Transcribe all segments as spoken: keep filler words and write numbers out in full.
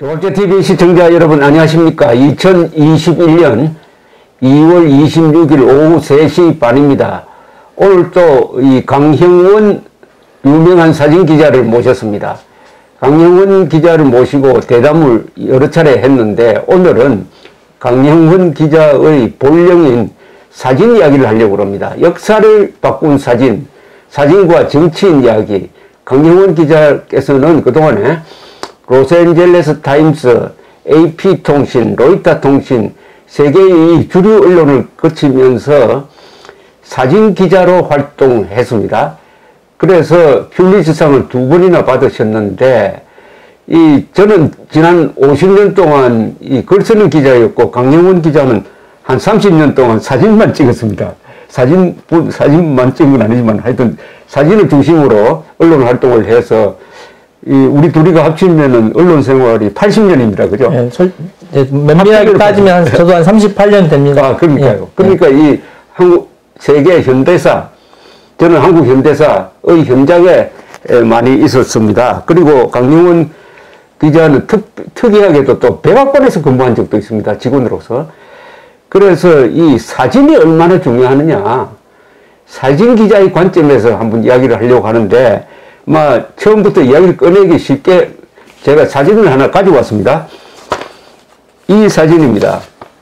조갑제티비 시청자 여러분 안녕하십니까. 이천이십일 년 이월 이십육일 오후 세 시 반입니다. 오늘 또 이 강형원 유명한 사진기자를 모셨습니다. 강형원 기자를 모시고 대담을 여러 차례 했는데 오늘은 강형원 기자의 본령인 사진 이야기를 하려고 합니다. 역사를 바꾼 사진, 사진과 정치인 이야기. 강형원 기자께서는 그동안에 로스앤젤레스 타임스, 에이피통신, 로이터통신 세계의 주류 언론을 거치면서 사진기자로 활동했습니다. 그래서 퓰리츠상을 두 번이나 받으셨는데 이 저는 지난 오십 년 동안 이 글 쓰는 기자였고 강형원 기자는 한 삼십 년 동안 사진만 찍었습니다. 사진, 사진만 찍은 건 아니지만 하여튼 사진을 중심으로 언론 활동을 해서 이 우리 둘이가 합치면은 언론 생활이 팔십 년입니다. 그죠? 예, 설, 예, 면밀하게 따지면 저도 한 삼십팔 년 됩니다. 아, 그러니까요. 예, 그러니까 예. 이 한국 세계 현대사, 저는 한국 현대사의 현장에 많이 있었습니다. 그리고 강형원 기자는 특, 특이하게도 또 백악관에서 근무한 적도 있습니다. 직원으로서. 그래서 이 사진이 얼마나 중요하느냐. 사진 기자의 관점에서 한번 이야기를 하려고 하는데 막 처음부터 이야기를 꺼내기 쉽게 제가 사진을 하나 가지고 왔습니다. 이 사진입니다.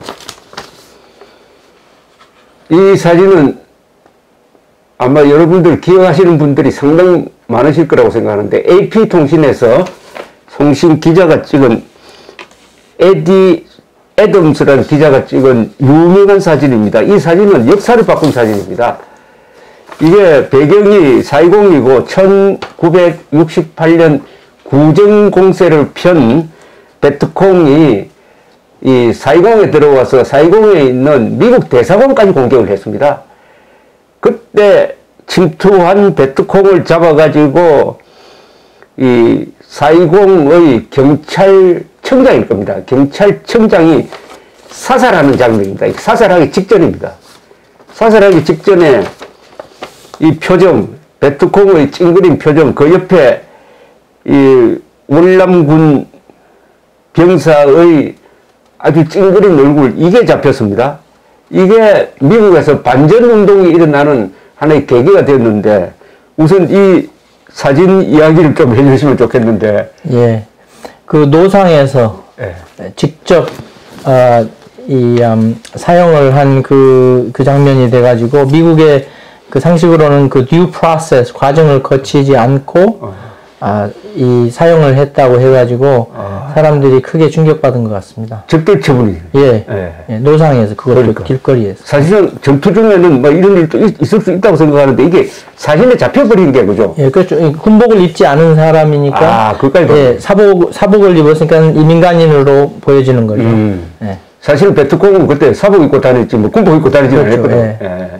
이 사진은 아마 여러분들 기억하시는 분들이 상당히 많으실 거라고 생각하는데 에이피통신에서 송신 기자가 찍은 에디 애덤스라는 기자가 찍은 유명한 사진입니다. 이 사진은 역사를 바꾼 사진입니다. 이게 배경이 사이공이고 천구백육십팔 년 구정공세를 편 베트콩이 이 사이공에 들어와서 사이공에 있는 미국 대사관까지 공격을 했습니다. 그때 침투한 베트콩을 잡아가지고 이 사이공의 경찰청장일 겁니다. 경찰청장이 사살하는 장면입니다. 사살하기 직전입니다. 사살하기 직전에 이 표정, 베트콩의 찡그린 표정, 그 옆에 이 월남군 병사의 아주 찡그린 얼굴, 이게 잡혔습니다. 이게 미국에서 반전운동이 일어나는 하나의 계기가 되었는데, 우선 이 사진 이야기를 좀 해주시면 좋겠는데. 예. 그 노상에서 예. 직접, 어, 이, 음, 사용을 한 그, 그 장면이 돼가지고, 미국의 그 상식으로는 그 due process 과정을 거치지 않고 어. 아, 이 사용을 했다고 해가지고 어. 사람들이 크게 충격받은 것 같습니다. 적절 처분이. 예. 예. 예. 노상에서 그것도 그러니까. 길거리에서. 사실은 전투 중에는 뭐 이런 일도 있을 수 있다고 생각하는데 이게 사진에 잡혀버린 게 그죠? 예, 그렇죠. 군복을 입지 않은 사람이니까. 아, 그까지. 예, 사복 사복을 입었으니까 이민간인으로 보여지는 거죠. 음. 예. 사실 베트콩은 그때 사복 입고 다녔지 뭐 군복 입고 다니지는 그렇죠. 않았거든요. 예. 예.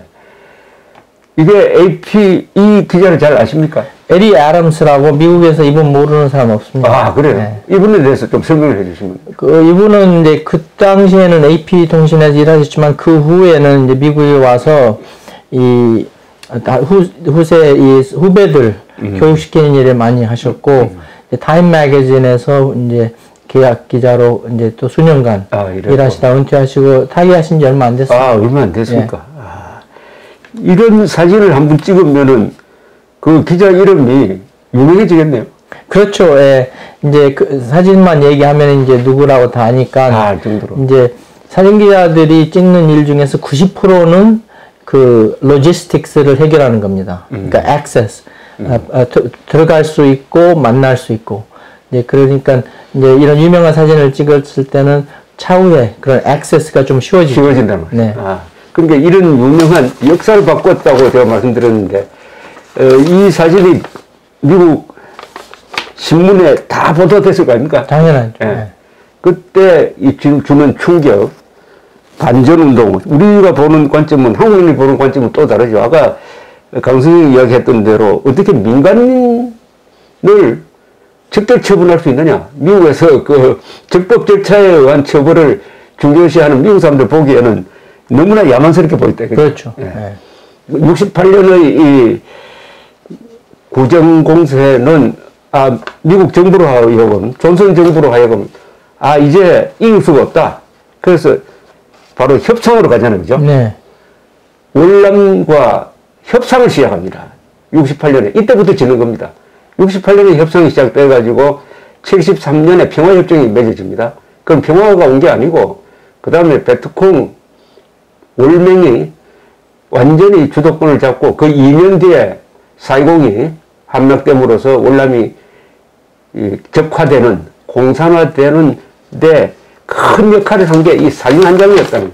이게 에이피, 이 기자를 잘 아십니까? 에리 애덤스라고 미국에서 이분 모르는 사람 없습니다. 아, 그래요? 네. 이분에 대해서 좀 설명을 해 주시면. 그, 이분은 이제 그 당시에는 에이피통신에서 일하셨지만 그 후에는 이제 미국에 와서 이, 후, 후세, 이 후배들 음. 교육시키는 일을 많이 하셨고, 음. 타임 매거진에서 이제 계약 기자로 이제 또 수년간 아, 일하시다 은퇴하시고 타계하신 지 얼마 안 됐어요. 아, 얼마 안 됐습니까? 예. 이런 사진을 한번 찍으면은 그 기자 이름이 유명해지겠네요. 그렇죠. 예. 이제 그 사진만 얘기하면 이제 누구라고 다 아니까. 아, 정도로. 이제 사진 기자들이 찍는 일 중에서 구십 퍼센트는 그 로지스틱스를 해결하는 겁니다. 음. 그러니까 액세스. 음. 아, 아, 들어갈 수 있고 만날 수 있고. 이제 그러니까 이제 이런 유명한 사진을 찍었을 때는 차후에 그런 액세스가 좀 쉬워지죠. 쉬워진다는 말이죠. 네. 아. 그러니까 이런 유명한 역사를 바꿨다고 제가 말씀드렸는데 어, 이 사진이 미국 신문에 다 보도됐을 거 아닙니까? 당연하죠. 예. 네. 그때 이 주는 충격, 반전운동, 우리가 보는 관점은 한국인이 보는 관점은 또 다르죠. 아까 강 선생님이 이야기했던 대로 어떻게 민간인을 적절 처분할 수 있느냐. 미국에서 그 적법 절차에 의한 처벌을 중요시하는 미국 사람들 보기에는 너무나 야만스럽게 보였다. 그렇죠. 예. 네. 육십팔 년의 이 구정공세는 아, 미국 정부로 하여금, 존슨 정부로 하여금 아, 이제 이길 수가 없다. 그래서 바로 협상으로 가잖아요. 그죠? 네. 월남과 협상을 시작합니다. 육십팔 년에. 이때부터 지는 겁니다. 육십팔 년에 협상이 시작돼가지고 칠십삼 년에 평화협정이 맺어집니다. 그럼 평화가 온 게 아니고 그 다음에 베트콩 월맹이 완전히 주도권을 잡고 그 이 년 뒤에 사이공이 함락됨으로써 월남이 적화되는 공산화되는 데 큰 역할을 한 게 이 사진 한 장이었다는.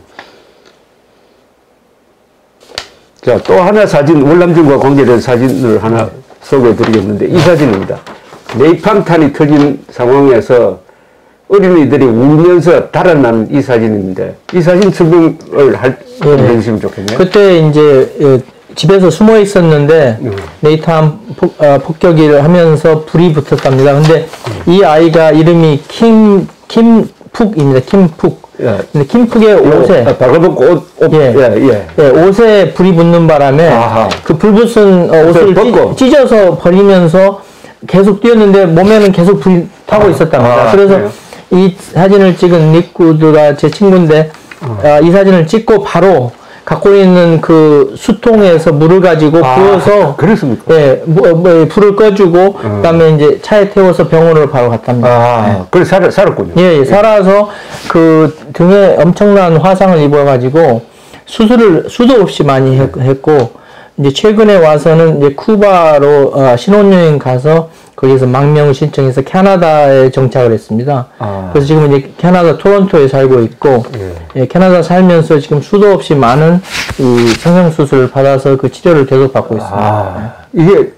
자, 또 하나 사진, 월남전과 관계된 사진을 하나 소개해 드리겠는데 이 사진입니다. 네이팜탄이 터진 상황에서 어린이들이 울면서 달아나는 이 사진인데 이 사진 설명을 할, 네. 해주시면 좋겠네요. 그때 이제 집에서 숨어 있었는데 음. 네이팜 폭, 어, 폭격을 하면서 불이 붙었답니다. 근데 음. 이 아이가 이름이 킴, 김푹입니다. 김푹. 예. 근데 김푹의 옷에 발라벗고 옷, 옷, 예. 예, 예. 예, 옷에 불이 붙는 바람에 그 불 붙은 어, 옷을 찢, 찢어서 버리면서 계속 뛰었는데 몸에는 계속 불이 타고 아, 있었답니다. 아, 그래서 그래요? 이 사진을 찍은 닉 구드가 제 친구인데 어. 어, 이 사진을 찍고 바로 갖고 있는 그 수통에서 물을 가지고 아, 부어서 그렇습니까? 예, 뭐, 뭐, 불을 꺼주고 어. 그다음에 이제 차에 태워서 병원으로 바로 갔답니다. 아, 예. 그래서 살, 살았군요. 예, 예, 살아서 그 등에 엄청난 화상을 입어가지고 수술을 수도 없이 많이 했, 했고 이제 최근에 와서는 이제 쿠바로 어, 신혼여행 가서 거기서 망명을 신청해서 캐나다에 정착을 했습니다. 아. 그래서 지금 이제 캐나다 토론토에 살고 있고, 예. 예, 캐나다 살면서 지금 수도 없이 많은 이 성형수술을 받아서 그 치료를 계속 받고 있습니다. 아. 이게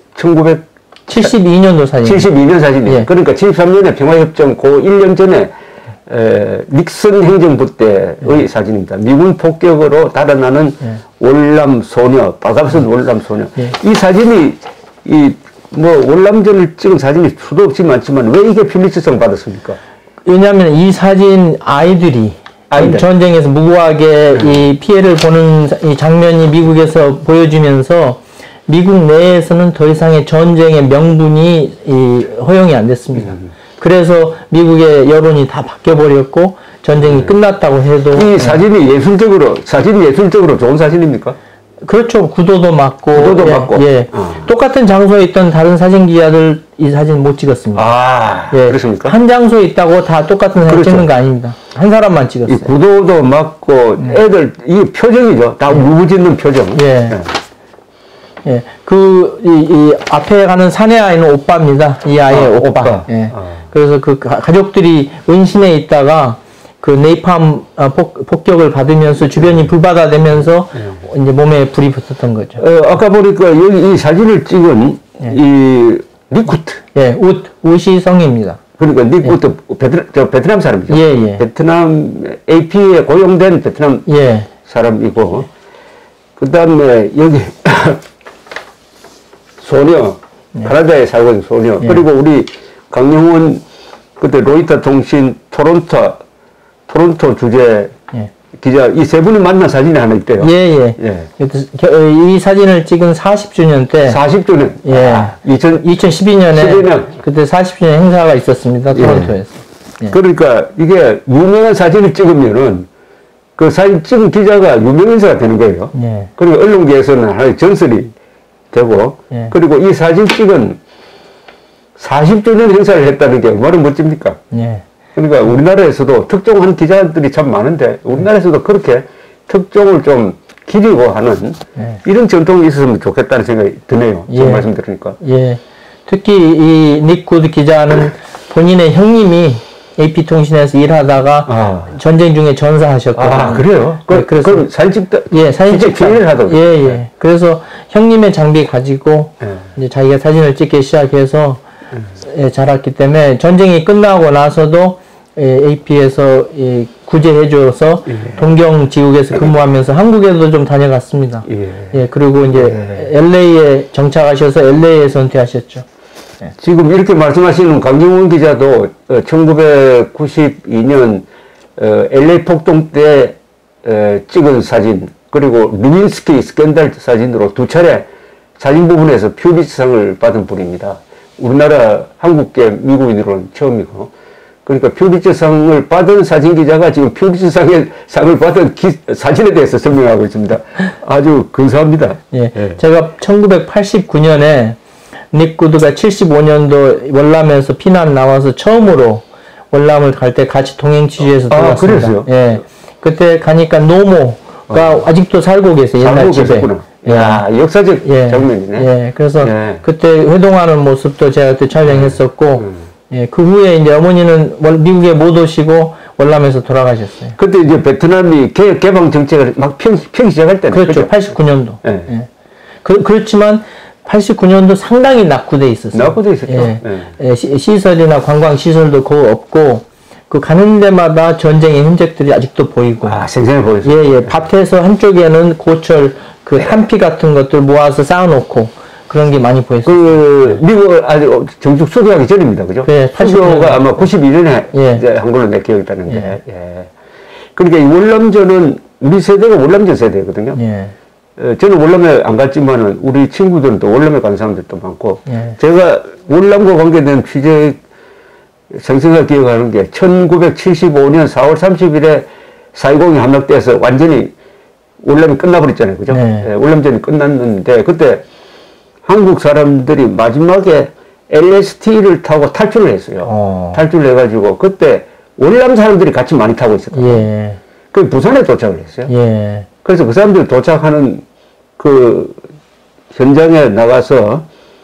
천구백칠십이 년도 사진. 칠십이 년 사진이에요. 예. 그러니까 칠십삼 년에 평화협정 그 일 년 전에 에, 닉슨 행정부 때의 예. 사진입니다. 미군 폭격으로 달아나는 예. 월남 소녀, 빨간색 월남 소녀. 예. 이 사진이 이 뭐 월남전을 찍은 사진이 수도 없이 많지만 왜 이게 필리츠상 받았습니까? 왜냐하면 이 사진 아이들이 아이들. 전쟁에서 무고하게 음. 이 피해를 보는 이 장면이 미국에서 보여지면서 미국 내에서는 더 이상의 전쟁의 명분이 이 허용이 안 됐습니다. 음. 그래서 미국의 여론이 다 바뀌어버렸고 전쟁이 음. 끝났다고 해도 이 사진이 예술적으로 사진이 예술적으로 좋은 사진입니까? 그렇죠. 구도도 맞고 구도도 예, 맞고 예. 어. 똑같은 장소에 있던 다른 사진 기자들 이 사진 못 찍었습니다. 아, 예. 그렇습니까? 한 장소에 있다고 다 똑같은 사진 그렇죠. 찍는 거 아닙니다. 한 사람만 찍었어요. 이 구도도 맞고 음. 애들 이 표정이죠. 다 음. 울부짖는 표정. 예. 예. 예. 그, 이, 이 앞에 가는 사내 아이는 오빠입니다. 이 아이의 아, 오빠. 오빠. 예. 아. 그래서 그 가족들이 은신에 있다가 그 네이팜 폭, 폭격을 받으면서 주변이 불바다되면서 네. 이제 몸에 불이 붙었던 거죠. 어, 아까 보니까 여기 이 사진을 찍은 네. 이 니쿠트. 예, 웃, 웃이 성입니다. 그러니까 니쿠트 예. 베트남, 저 베트남 사람이죠. 예, 예. 베트남 에이피에 고용된 베트남 예. 사람이고, 그 다음에 여기 소녀, 예. 카나다에 살고 있는 소녀, 예. 그리고 우리 강영원 그때 로이터 통신 토론토 토론토 주재 예. 기자 이 세 분이 만난 사진이 하나 있대요. 예예. 예. 예. 이 사진을 찍은 사십 주년 때. 사십 주년. 예. 아, 이천십이 년에 십이 년. 그때 사십 주년 행사가 있었습니다. 토론토에서. 예. 예. 그러니까 이게 유명한 사진을 찍으면은 그 사진 찍은 기자가 유명 인사가 되는 거예요. 예. 그리고 언론계에서는 하나의 전설이 되고 예. 그리고 이 사진 찍은 사십 주년 행사를 했다는 게 얼마나 멋집니까? 예. 그러니까 우리나라에서도 특종한 기자들이 참 많은데 우리나라에서도 그렇게 특종을 좀 기리고 하는 예. 이런 전통이 있었으면 좋겠다는 생각이 드네요. 예. 지금 말씀 들으니까. 예. 특히 이 닉 구드 기자는 본인의 형님이 에이피통신에서 일하다가 아. 전쟁 중에 전사하셨거든요. 아, 그래요? 그, 네, 그래서 그럼 사진 찍다, 예, 사진 찍다. 일을 하더라고요. 예, 예. 네. 그래서 형님의 장비 가지고 예. 이제 자기가 사진을 찍기 시작해서 음. 예, 자랐기 때문에 전쟁이 끝나고 나서도 예, 에이피에서 예, 구제해줘서 예. 동경지국에서 근무하면서 한국에도 좀 다녀갔습니다. 예. 예, 그리고 이제 예. 엘에이에 정착하셔서 엘에이에서 은퇴하셨죠. 예. 지금 이렇게 말씀하시는 강경원 기자도 천구백구십이 년 엘에이 폭동 때 찍은 사진 그리고 루빈스키 스캔들 사진으로 두 차례 사진 부분에서 퓰리츠상을 받은 분입니다. 우리나라 한국계 미국인으로는 처음이고 그러니까 퓰리처상을 받은 사진 기자가 지금 퓰리처상의 상을 받은 기, 사진에 대해서 설명하고 있습니다. 아주 근사합니다. 예, 예. 제가 천구백팔십구 년에 닉 구드가 칠십오 년도 월남에서 피난 나와서 처음으로 월남을 갈 때 같이 동행 취재해서 들어갔습니다. 아, 그랬어요? 예, 그때 가니까 노모가 어. 아직도 살고 계세요. 옛날 집에. 계셨구나. 예. 야, 역사적 예. 장면이네. 예, 그래서 예. 그때 회동하는 모습도 제가 그때 촬영했었고, 음. 예, 그 후에 이제 어머니는 미국에 못 오시고 월남에서 돌아가셨어요. 그때 이제 베트남이 개, 개방 정책을 막 펴기, 펴기 시작할 때는. 그렇죠. 그렇죠? 팔십구 년도. 예. 예. 그, 그렇지만 팔십구 년도 상당히 낙후돼 있었어요. 낙후돼 있었죠. 예. 예. 예, 시, 시설이나 관광 시설도 거의 없고, 그 가는 데마다 전쟁의 흔적들이 아직도 보이고. 아, 생생해 보였어요. 예, 예. 밭에서 한쪽에는 고철, 그 한피 같은 것들 모아서 쌓아놓고, 그런 게 많이 보였어요. 그, 미국 아주 정식 수교하기 전입니다. 그죠? 네, 수교가 아마 구십이 년에 예. 이제 한 걸로 내 기억이 나는데, 예. 예. 그러니까 이 월남전은 우리 세대가 월남전 세대거든요. 예. 어, 저는 월남에 안 갔지만은 우리 친구들은 또 월남에 간 사람들도 많고, 예. 제가 월남과 관계된 취재 생생하게 기억하는 게 천구백칠십오 년 사월 삼십일에 사이공이 함락돼서 완전히 월남이 끝나버렸잖아요. 그죠? 네. 예, 월남전이 끝났는데, 그때 한국 사람들이 마지막에 엘에스티를 타고 탈출을 했어요. 어. 탈출을 해가지고, 그때 월남 사람들이 같이 많이 타고 있었거든요. 예. 그 부산에 도착을 했어요. 예. 그래서 그 사람들이 도착하는 그 현장에 나가서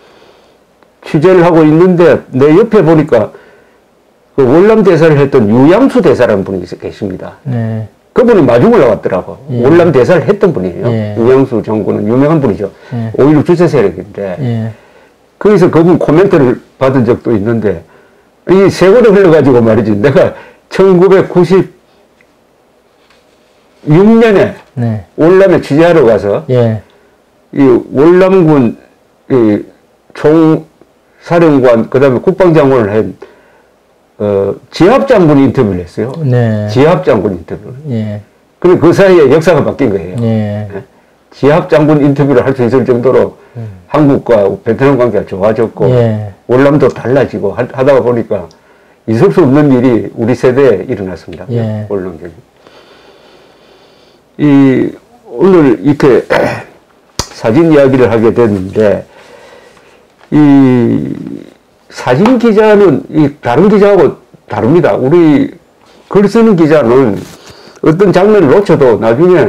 취재를 하고 있는데, 내 옆에 보니까 그 월남 대사를 했던 유양수 대사라는 분이 계십니다. 네. 그분이 마중 올라왔더라고. 예. 월남 대사를 했던 분이에요. 예. 유양수 장군은 유명한 분이죠. 예. 오일육 주체 세력인데. 예. 거기서 그분 코멘트를 받은 적도 있는데, 이 세월이 흘러가지고 말이지. 내가 천구백구십육 년에 네. 월남에 취재하러 가서, 예. 이 월남군 이 총사령관, 그 다음에 국방장관을 한, 어, 지합장군 인터뷰를 했어요. 네. 지합장군 인터뷰를. 예. 그리고 그 사이에 역사가 바뀐 거예요. 예. 지합장군 인터뷰를 할 수 있을 정도로 음. 한국과 베트남 관계가 좋아졌고, 예. 월남도 달라지고 하, 하다가 보니까 있을 수 없는 일이 우리 세대에 일어났습니다. 예. 월남전이. 이, 오늘 이렇게 사진 이야기를 하게 됐는데, 이, 사진 기자는 이 다른 기자하고 다릅니다. 우리 글 쓰는 기자는 어떤 장면을 놓쳐도 나중에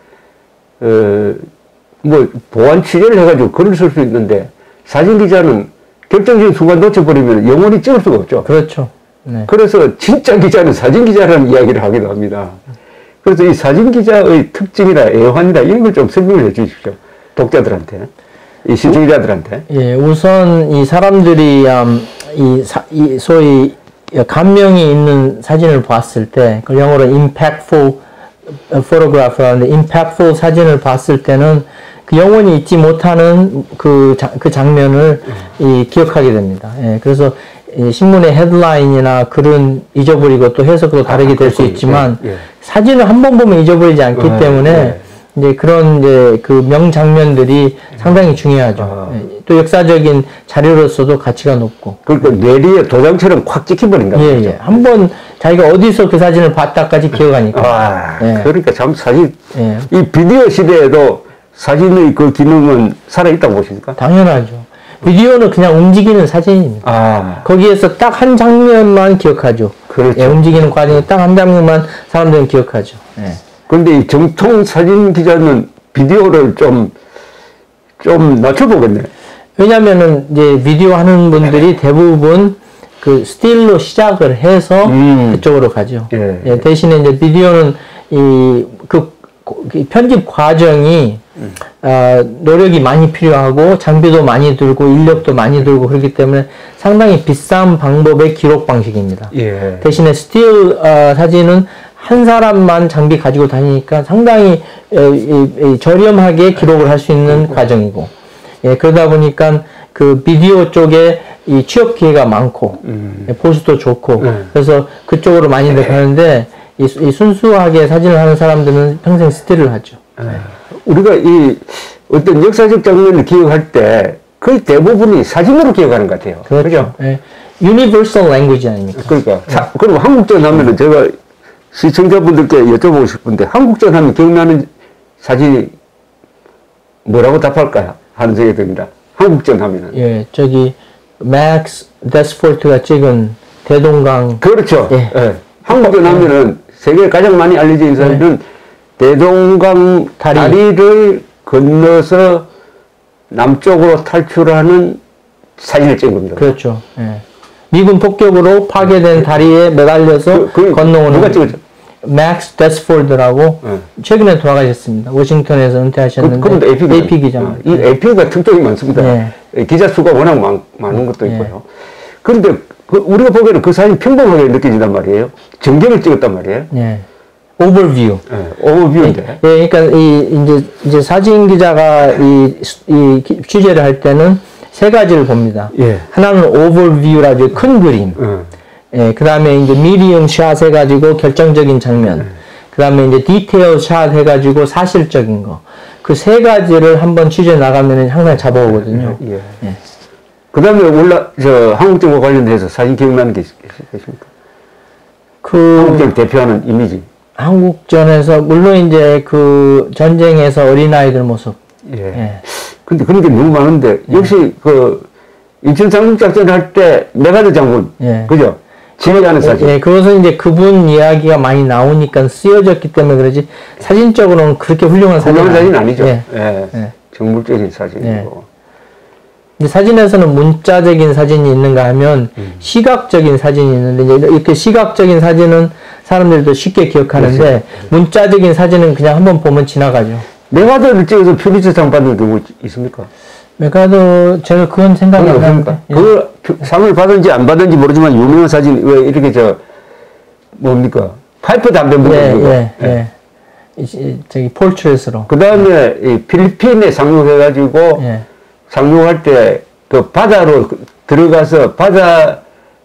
어, 뭐 보완 취재를 해가지고 글을 쓸 수 있는데, 사진 기자는 결정적인 순간 놓쳐버리면 영원히 찍을 수가 없죠. 그렇죠. 네. 그래서 진짜 기자는 사진 기자라는 이야기를 하기도 합니다. 그래서 이 사진 기자의 특징이나 애환이나 이런 걸 좀 설명을 해 주십시오. 독자들한테. 이 시청자들한테. 예, 우선 이 사람들이 음, 이, 사, 이 소위 감명이 있는 사진을 봤을 때, 그 영어로 impactful photographa는데, impactful 사진을 봤을 때는 그 영원히 잊지 못하는 그, 자, 그 장면을 이, 기억하게 됩니다. 예, 그래서 이 신문의 헤드라인이나 글은 잊어버리고 또 해석도 다르게 될 수 있지만, 예, 예. 사진을 한 번 보면 잊어버리지 않기 어, 때문에 예. 이제 그런 이제 그 명장면들이 상당히 중요하죠. 아. 예, 또 역사적인 자료로서도 가치가 높고. 그러니까 뇌리에 도장처럼 콱 찍혀버린다. 예, 예. 한 번 자기가 어디서 그 사진을 봤다까지 기억하니까. 아, 예. 그러니까 참 사진, 예. 이 비디오 시대에도 사진의 그 기능은 살아있다고 보십니까? 당연하죠. 비디오는 그냥 움직이는 사진입니다. 아. 거기에서 딱 한 장면만 기억하죠. 그렇죠. 예, 움직이는 과정에 딱 한 장면만 사람들은 기억하죠. 예. 그런데 이 정통 사진 기자는 비디오를 좀, 좀 낮춰보겠네. 왜냐면은 이제 비디오 하는 분들이 대부분 그 스틸로 시작을 해서 음. 그쪽으로 가죠. 예. 예, 대신에 이제 비디오는 이, 그, 그 편집 과정이 음. 어, 노력이 많이 필요하고 장비도 많이 들고 인력도 많이 들고 그렇기 때문에 상당히 비싼 방법의 기록 방식입니다. 예. 대신에 스틸 어, 사진은 한 사람만 장비 가지고 다니니까 상당히 에, 에, 에, 저렴하게 기록을 할 수 있는 음. 과정이고, 예, 그러다 보니까 그 비디오 쪽에 이 취업 기회가 많고 음. 예, 보수도 좋고 음. 그래서 그쪽으로 많이들 가는데 이, 이 순수하게 사진을 하는 사람들은 평생 스틸을 하죠. 네. 우리가 이 어떤 역사적 장면을 기억할 때 거의 대부분이 사진으로 기억하는 것 같아요. 그렇죠. 예. universal language 아닙니까? 그러니까. 자, 그리고 한국전 하면은 제가 시청자분들께 여쭤보고 싶은데, 한국전 하면 기억나는 사진이 뭐라고 답할까요? 하는 생각이 듭니다. 한국전 하면은. 예, 저기, 맥스 데스포트가 찍은 대동강. 그렇죠. 예. 예. 한국전 하면은 세계에 가장 많이 알려져 있는 사진은 예. 대동강 다리. 다리를 건너서 남쪽으로 탈출하는 사진을 찍은 겁니다. 그렇죠. 예. 미군 폭격으로 파괴된 다리에 매달려서 그, 그, 건너오는. 누가 찍었죠? 맥스 데스포드라고 네. 최근에 돌아가셨습니다. 워싱턴에서 은퇴하셨는데 그, 에이피, 에이피 기자. 아, 이 에이피가 특종이 많습니다. 네. 기자 수가 워낙 많, 많은 것도 있고요. 네. 그런데 그 우리가 보기에는 그 사진이 평범하게 느껴진단 말이에요. 전경을 찍었단 말이에요. 네. 오버뷰. 네. 오버뷰인데. 예, 그러니까 이 이제 이제 사진 기자가 이, 이 취재를 할 때는 세 가지를 봅니다. 예. 하나는 오버뷰라고 큰 그림. 음. 예, 그 다음에 이제 미디엄 샷 해가지고 결정적인 장면. 음. 그 다음에 이제 디테일 샷 해가지고 사실적인 거. 그 세 가지를 한번 취재 나가면 항상 잡아오거든요. 예. 예. 그 다음에 올라, 저, 한국전과 관련돼서 사진 기억나는 게 있으십니까? 그. 한국전 대표하는 이미지. 한국전에서, 물론 이제 그 전쟁에서 어린아이들 모습. 예. 예. 근데 그런 게 너무 많은데, 예. 역시 그, 인천 상륙작전 할 때 메가드 장군. 예. 그죠? 지휘하는 사진. 예, 그것은 이제 그분 이야기가 많이 나오니까 쓰여졌기 때문에 그러지, 사진적으로는 그렇게 훌륭한 사진. 훌륭한 사진 아니죠. 예. 예. 예. 정물적인 사진이고. 예. 근데 사진에서는 문자적인 사진이 있는가 하면, 음. 시각적인 사진이 있는데, 이제 이렇게 시각적인 사진은 사람들도 쉽게 기억하는데, 그렇지. 문자적인 사진은 그냥 한번 보면 지나가죠. 메가드를 찍어서 퓰리처상 받는 경우 있습니까? 메가드, 제가 그건 생각이 안 나는데. 그 상을 받은지 안 받은지 모르지만 유명한 사진, 왜 이렇게 저, 뭡니까? 파이프 담배 먹는 예, 거. 예, 예. 이, 저기, 폴트렛으로. 그 다음에 이 필리핀에 상륙해가지고, 예. 상륙할 때 그 바다로 들어가서 바다를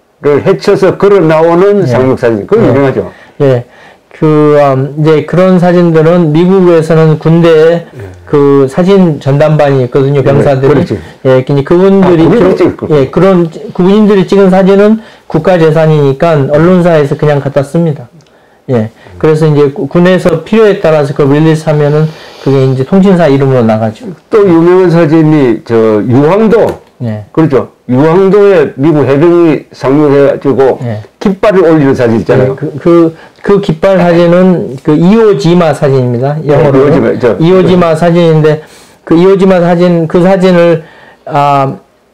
헤쳐서 걸어 나오는 예. 상륙 사진. 그건 예. 유명하죠. 예. 그, 음, 이제 그런 사진들은 미국에서는 군대에 예. 그 사진 전담반이 있거든요, 병사들이. 그렇지. 예, 그분들이, 아, 그, 예, 그런, 군인들이 찍은 사진은 국가재산이니까 언론사에서 그냥 갖다 씁니다. 예. 그래서 이제 군에서 필요에 따라서 그걸 릴리스 하면은 그게 이제 통신사 이름으로 나가죠. 또 유명한 사진이 저 유황도. 예. 그렇죠. 유황도에 미국 해병이 상륙해가지고 예. 깃발을 올리는 사진 있잖아요. 예. 그, 그, 그 깃발 사진은 그 이오지마 사진입니다. 영어로. 예, 이오지마, 저, 이오지마 네. 사진인데 그 이오지마 사진, 그 사진을, 아,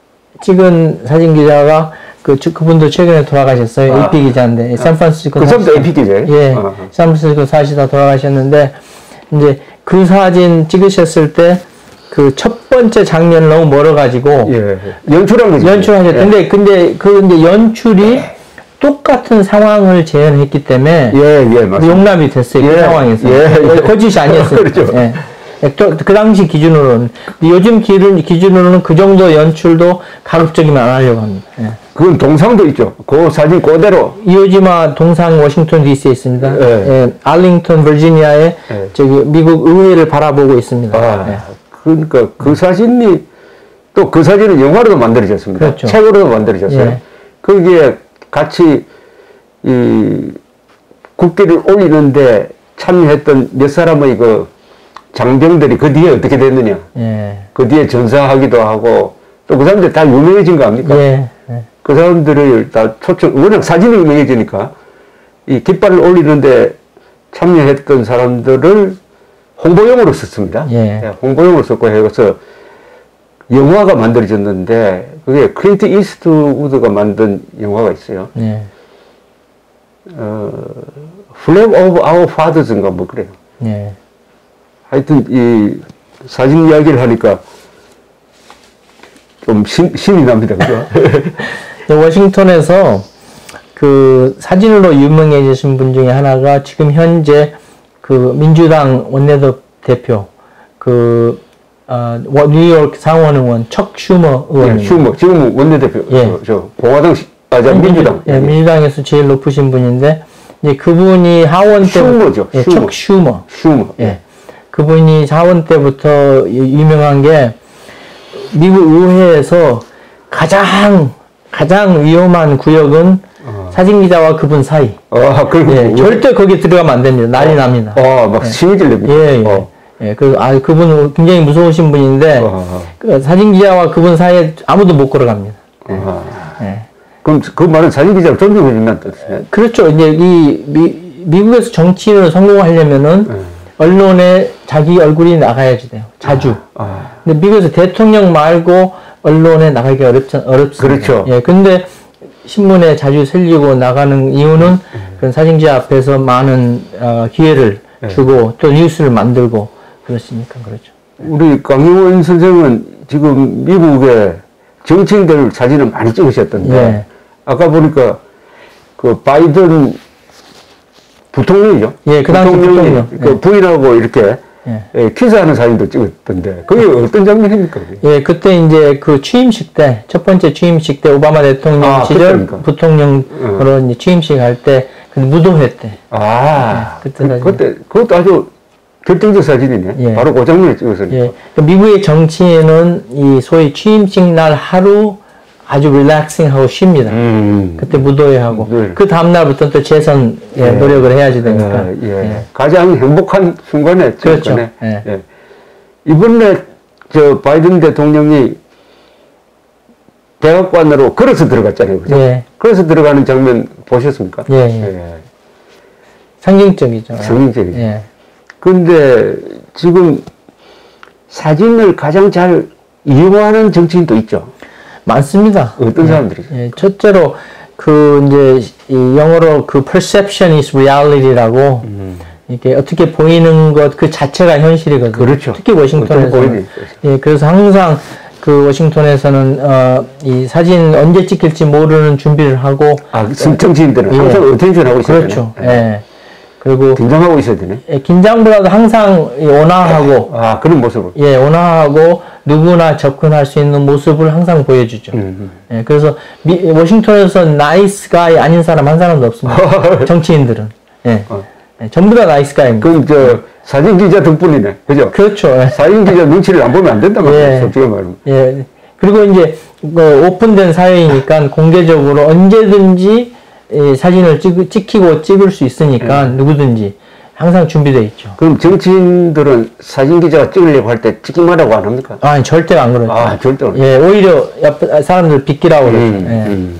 찍은 사진 기자가 그, 그분도 최근에 돌아가셨어요. 아. 에이피 기자인데. 샌프란시스코. 그 사람도 에이피 기자예요? 예. 아. 샌프란시스코 사시다 돌아가셨는데, 이제 그 사진 찍으셨을 때, 그 첫 번째 장면을 너무 멀어가지고. 예. 연출한 거죠. 연출하셨는데, 예. 근데 그 이제 연출이 똑같은 상황을 재현했기 때문에. 예, 예, 맞습니다. 용납이 됐어요. 예. 그 상황에서. 예. 예. 거짓이 아니었어요. 그렇죠. 예. 그 당시 기준으로는. 요즘 기준으로는 그 정도 연출도 가급적이면 안 하려고 합니다. 예. 그건 동상도 있죠. 그 사진 그대로. 이오지마 동상 워싱턴 디씨에 있습니다. 예. 예. 알링턴 버지니아에 예. 저기 미국 의회를 바라보고 있습니다. 아, 예. 그러니까 그 사진이 또 그 사진은 영화로도 만들어졌습니다. 그렇죠. 책으로도 만들어졌어요. 예. 거기에 같이 이 국기를 올리는데 참여했던 몇 사람의 그 장병들이 그 뒤에 어떻게 됐느냐. 예. 그 뒤에 전사하기도 하고 또 그 사람들 다 유명해진 거 아닙니까? 예. 예. 그 사람들을 다 초청, 워낙 사진이 유명해지니까 이 깃발을 올리는데 참여했던 사람들을 홍보용으로 썼습니다. 예. 예, 홍보용으로 썼고 해서 영화가 만들어졌는데 그게 클린트 이스트우드가 만든 영화가 있어요. 예. 어, Flag of Our Fathers인가 뭐 그래요. 예. 하여튼 이 사진 이야기를 하니까 좀 신, 신이 납니다. 그죠? 워싱턴에서 그 사진으로 유명해지신 분 중에 하나가 지금 현재 그 민주당 원내대 대표 그 어, 뉴욕 상원 의원 척 슈머 의원. 예, 슈머 지금 원내대표. 예. 저, 저 공화당 아, 저 민주당. 예, 민주당에서 제일 높으신 분인데 이제 그분이 하원 때 슈머죠. 예, 척 슈머. 슈머. 예. 그분이 하원 때부터 유명한 게 미국 의회에서 가장 가장 위험한 구역은 어. 사진 기자와 그분 사이. 아, 그리고 예, 뭐, 절대 거기 들어가면 안 됩니다. 난리 어, 납니다. 어, 막 시위질 냅니다. 예, 예. 어. 예, 그, 아, 그분은 굉장히 무서우신 분인데, 어. 그 사진 기자와 그분 사이에 아무도 못 걸어갑니다. 어. 예. 그럼 그 말은 사진 기자를 존중해준다는 뜻이에요? 그렇죠. 이제 이 미, 미국에서 정치인으로 성공하려면은 네. 언론에 자기 얼굴이 나가야지 돼요. 자주. 아. 근데 미국에서 대통령 말고 언론에 나가기 어렵지, 어렵습니다. 그렇죠. 예, 근데 신문에 자주 실리고 나가는 이유는 그런 사진기자 앞에서 많은 어, 기회를 네. 주고 또 뉴스를 만들고 그렇으니까 그렇죠. 우리 강용원 선생은 지금 미국의 정치인들 사진을 많이 찍으셨던데, 예. 아까 보니까 그 바이든 부통령이죠? 예, 그 당시 부통령. 그 예. 부인하고 이렇게 예. 예, 키스하는 사진도 찍었던데, 그게 어떤 장면입니까? 그게? 예, 그때 이제 그 취임식 때, 첫 번째 취임식 때 오바마 대통령 아, 시절 그때입니까? 부통령으로 이제 취임식 할 때, 그 무도회 때. 아, 네, 그때 그, 사진. 그때, 그것도 아주 결정적 사진이네. 예. 바로 그 장면에 찍었으니까. 예. 그 미국의 정치인은 이 소위 취임식 날 하루 아주 릴렉싱하고 쉽니다. 음. 그때 무도회하고. 네. 그 다음날부터 또 재선 예, 예. 노력을 해야지 되니까. 예, 예. 예. 가장 행복한 순간에 그렇죠. 찍었네. 예. 예. 이번에 저 바이든 대통령이 대학관으로 걸어서 들어갔잖아요. 그죠? 예. 걸어서 들어가는 장면 보셨습니까? 예, 예. 상징적이죠. 상징적이죠. 예. 근데 지금 사진을 가장 잘 이용하는 정치인도 있죠. 많습니다. 어떤 사람들이죠? 예, 첫째로 그 이제 이 영어로 그 perception is reality라고 음. 이게 어떻게 보이는 것 그 자체가 현실이거든요. 그렇죠. 특히 워싱턴에서. 어떻게 보이니? 예, 그래서 항상 그 워싱턴에서는 어, 이 사진 언제 찍힐지 모르는 준비를 하고. 아, 정치인들은 예. 항상 어텐션 하고 있어야 그렇죠. 되네. 예. 그리고 긴장하고 있어야 되네. 예, 긴장보다도 항상 이 온화하고 아, 그런 모습으로. 예, 온화하고 누구나 접근할 수 있는 모습을 항상 보여주죠. 음. 예, 그래서 미, 워싱턴에서 나이스 가이 아닌 사람 한 사람도 없습니다. 정치인들은. 예. 어. 예, 전부 다 나이스 가이입니다. 그럼 저 사진 기자 덕분이네. 그죠? 그렇죠. 예. 사진 기자 눈치를 안 보면 안 된단 말이에요. 예. 솔직히 말하면. 예. 그리고 이제 그 오픈된 사회이니까 공개적으로 언제든지 이 사진을 찍, 찍히고 찍을 수 있으니까 누구든지 항상 준비되어 있죠. 그럼 정치인들은 사진 기자가 찍으려고 할 때 찍지 말라고 안 합니까? 아니, 절대 안 그러죠. 아, 절대 안 예, 오히려 옆 사람들 비키라고 그러죠. 음, 예. 음.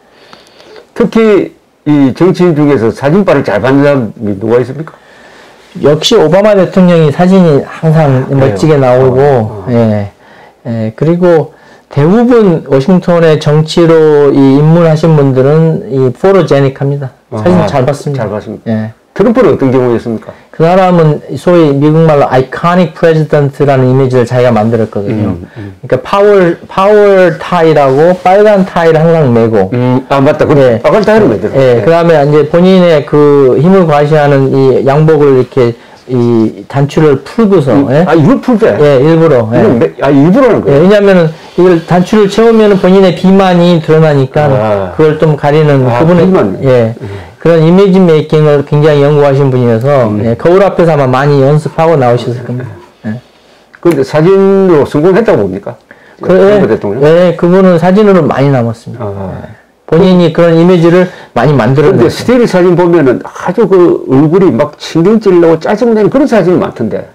특히 이 정치인 중에서 사진빨을 잘 받는 사람이 누가 있습니까? 역시 오바마 대통령이 사진이 항상 멋지게 나오고, 어, 어. 예. 예, 그리고 대부분 워싱턴의 정치로 이 입문하신 분들은 이 포토제닉합니다. 사진 아, 잘 봤습니다. 잘 봤습니다. 예. 트럼프는 어떤 경우였습니까? 그 사람은 소위 미국말로 아이코닉 프레지던트라는 이미지를 자기가 만들었거든요. 음, 음. 그러니까 파워 파워 타이라고 빨간 타이를 항상 메고, 음, 아, 맞다. 그래. 예. 아까 타이로 만들어. 예, 그 다음에 이제 본인의 그 힘을 과시하는 이 양복을 이렇게 이 단추를 풀고서, 예? 아, 이거 풀 때? 예, 일부러. 예. 이건 매- 아, 일부러 하는 예, 거예요? 왜냐면은 이걸 단추를 채우면 본인의 비만이 드러나니까 아. 그걸 좀 가리는 아, 그분의 비만. 예 그런 이미지 메이킹을 굉장히 연구하신 분이어서 음. 예, 거울 앞에서 아마 많이 연습하고 나오셨을 겁니다. 예. 근데 사진으로 성공했다고 봅니까? 그, 트럼프 예, 대통령? 예, 그분은 사진으로 많이 남았습니다. 아. 본인이 그런 이미지를 많이 근데 만들어냈어요. 스틸 사진 보면은 아주 그 얼굴이 막 신경 찔러고 짜증내는 그런 사진이 많던데.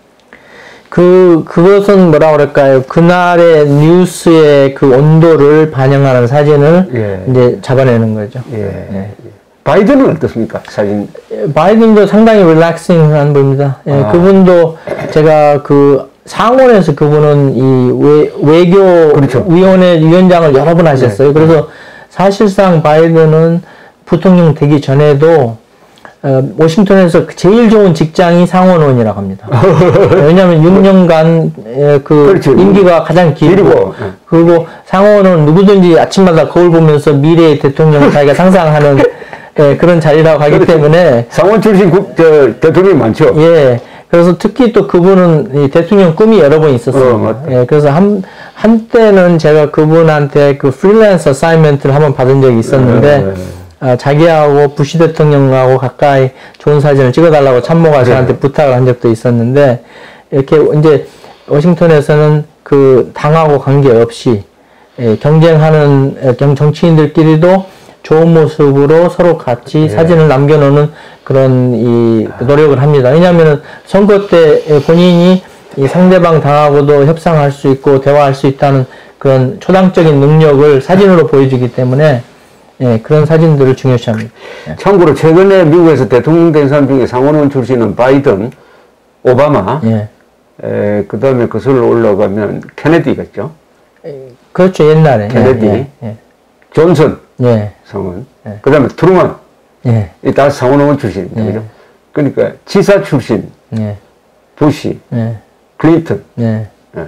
그, 그것은 뭐라 그럴까요? 그날의 뉴스의 그 온도를 반영하는 사진을 예. 이제 잡아내는 거죠. 예. 예. 바이든은 어떻습니까? 사진. 바이든도 상당히 릴렉싱한 분입니다. 예, 아. 그분도 제가 그 상원에서 그분은 이 외, 외교 그렇죠. 위원회 위원장을 여러 번 하셨어요. 네. 그래서 사실상 바이든은 부통령 되기 전에도 어, 워싱턴에서 제일 좋은 직장이 상원의원이라고 합니다. 왜냐하면 육 년간 에, 그 그렇죠. 임기가 가장 길고, 길고, 예. 그리고 상원은 누구든지 아침마다 거울 보면서 미래의 대통령 자기가 상상하는 예, 그런 자리라고 하기 그렇죠. 때문에 상원 출신 국, 저, 대통령이 많죠. 예. 그래서 특히 또 그분은 이 대통령 꿈이 여러 번 있었습니다. 어, 맞다. 예, 그래서 한, 한때는 제가 그분한테 그 프리랜서 어사이먼트를 한번 받은 적이 있었는데, 네. 아, 자기하고 부시 대통령하고 가까이 좋은 사진을 찍어달라고 참모가 저한테 부탁을 한 적도 있었는데, 이렇게 이제 워싱턴에서는 그 당하고 관계없이 예, 경쟁하는 에, 경, 정치인들끼리도 좋은 모습으로 서로 같이 예. 사진을 남겨놓는 그런 이 노력을 합니다. 왜냐하면 선거 때 본인이 이 상대방 당하고도 협상할 수 있고 대화할 수 있다는 그런 초당적인 능력을 사진으로 보여주기 때문에 예, 그런 사진들을 중요시합니다. 예. 참고로 최근에 미국에서 대통령 된 사람 중에 상원의원 출신은 바이든, 오바마, 예. 그 다음에 거슬러 올라가면 케네디가 있죠. 그렇죠, 옛날에. 케네디, 예, 예. 존슨, 예. 상원, 예. 그 다음에 트루먼, 예. 이 다 상원의원 출신입니다. 예. 그죠? 그러니까 지사 출신, 예. 부시, 예. 클린턴, 예. 예.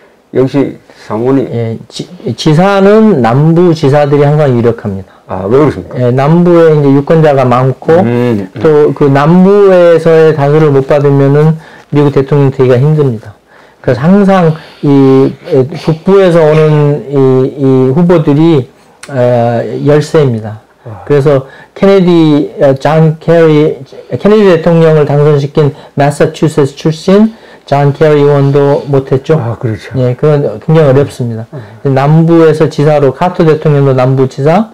역시 상원이. 예. 지, 지사는 남부 지사들이 항상 유력합니다. 아, 왜 그렇습니까? 예, 남부에 이제 유권자가 많고, 음, 음. 또 그 남부에서의 다수를 못 받으면은 미국 대통령 되기가 힘듭니다. 그래서 항상 이 북부에서 오는 이, 이 후보들이 어, 열세입니다. 그래서 케네디, 존 케리, 케네디 대통령을 당선시킨 매사추세츠 출신 존 케리 의원도 못했죠. 아, 그렇죠. 예, 그건 굉장히 어렵습니다. 음. 남부에서 지사로 카터 대통령도 남부 지사,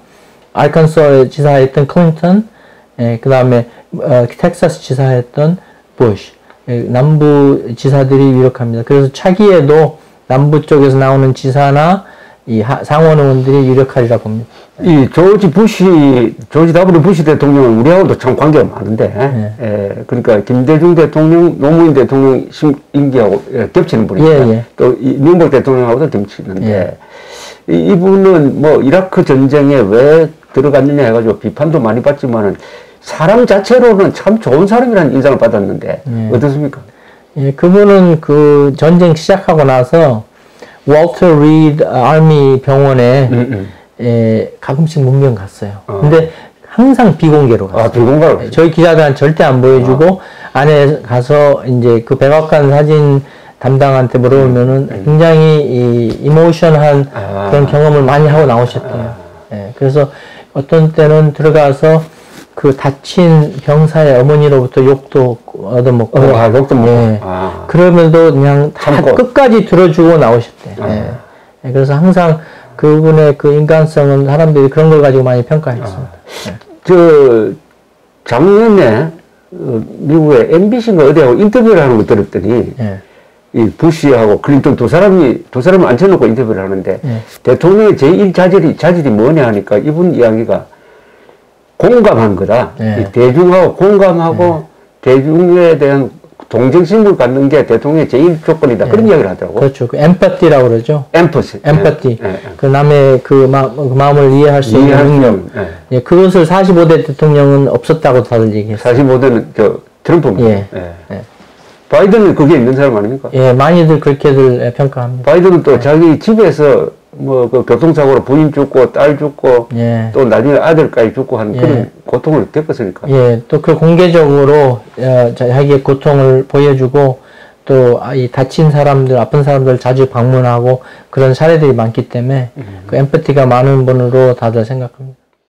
알칸소에 지사했던 클린턴, 예, 그 다음에 어, 텍사스 지사했던 부시, 예, 남부 지사들이 유력합니다. 그래서 차기에도 남부 쪽에서 나오는 지사나 이 하, 상원 의원들이 유력하리라 봅니다. 이 조지 부시, 조지 더블유 부시 대통령은 우리하고도 참 관계가 많은데, 네. 에, 그러니까 김대중 대통령, 노무현 대통령 임기하고 겹치는 분이니까, 예, 예. 또 이명박 대통령하고도 겹치는데, 예. 이, 이분은 뭐 이라크 전쟁에 왜 들어갔느냐 해가지고 비판도 많이 받지만은 사람 자체로는 참 좋은 사람이라는 인상을 받았는데, 예. 어떻습니까? 예, 그분은 그 전쟁 시작하고 나서 월터 리드 아미 병원에 음, 음. 예, 가끔씩 문명 갔어요. 어. 근데 항상 비공개로 갔어요. 아, 비공개로? 예, 저희 기자들한테 절대 안 보여주고 아. 안에 가서 이제 그 백악관 사진 담당한테 물어보면은 음. 굉장히 이 이모션한 아. 그런 경험을 많이 하고 나오셨대요. 아. 예, 그래서 어떤 때는 들어가서 그 다친 병사의 어머니로부터 욕도 얻어먹고. 어, 아, 욕도 먹고. 예. 아. 그러면도 그냥 다 참고. 끝까지 들어주고 나오셨대. 아. 예. 예. 그래서 항상 그분의 그 인간성은 사람들이 그런 걸 가지고 많이 평가했습니다. 아. 예. 저, 작년에 어, 미국의 엠비씨인가 어디하고 인터뷰를 하는 거 들었더니 예. 이 부시하고 클린턴 두 사람이, 두 사람을 앉혀놓고 인터뷰를 하는데 예. 대통령의 제일 자질이, 자질이 뭐냐 하니까 이분 이야기가 공감한 거다. 네. 대중하고 공감하고 네. 대중에 대한 동정심을 갖는 게 대통령의 제일 조건이다. 네. 그런 이야기를 하더라고. 그렇죠. 그 엠파티라고 그러죠. 엠퍼시. 엠파티. 네. 네. 그 남의 그, 마, 그 마음을 이해할 수 있는 능력. 네. 예, 그것을 사십오 대 대통령은 없었다고 다들 얘기했어요. 사십오 대는 저 트럼프입니다. 예. 예. 예. 바이든은 그게 있는 사람 아닙니까? 예, 많이들 그렇게들 평가합니다. 바이든은 또 예. 자기 집에서 뭐 그 교통사고로 부인 죽고 딸 죽고 예. 또 나중에 아들까지 죽고 하는 예. 그런 고통을 겪었으니까. 예, 또 그 공개적으로 어, 자기의 고통을 보여주고 또 이 다친 사람들, 아픈 사람들 자주 방문하고 그런 사례들이 많기 때문에 음. 그 엠파티가 많은 분으로 다들 생각합니다.